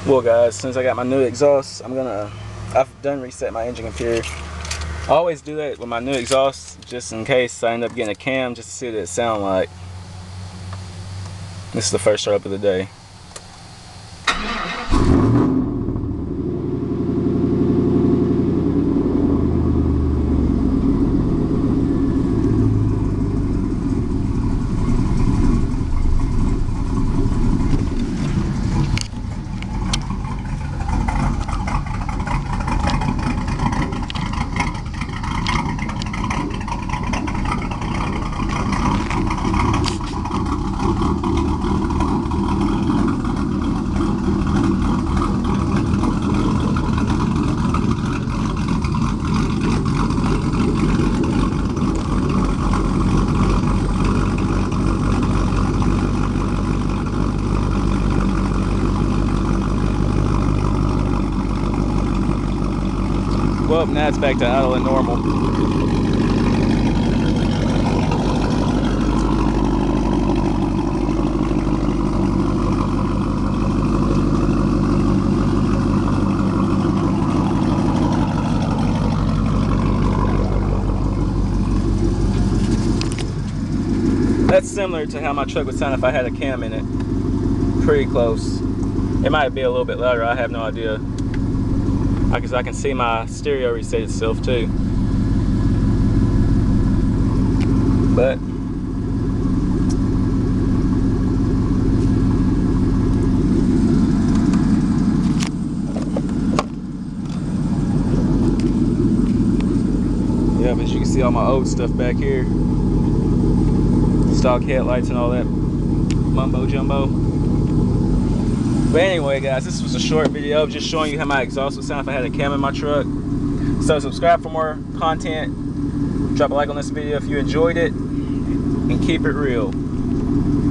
Well guys, since I got my new exhaust, I've done reset my engine computer. I always do that with my new exhaust just in case I end up getting a cam just to see what it sound like. This is the first startup of the day. Well, now it's back to idle and normal. That's similar to how my truck would sound if I had a cam in it. Pretty close. It might be a little bit louder, I have no idea. Because I can see my stereo reset itself too. But yeah, as you can see all my old stuff back here. Stock headlights and all that mumbo jumbo. But anyway guys, this was a short video just showing you how my exhaust would sound if I had a cam in my truck. So subscribe for more content. Drop a like on this video if you enjoyed it. And keep it real.